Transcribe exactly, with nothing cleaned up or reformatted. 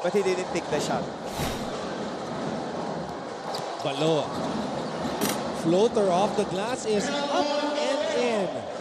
but he didn't take the shot. Balo. Floater off the glass is up and in.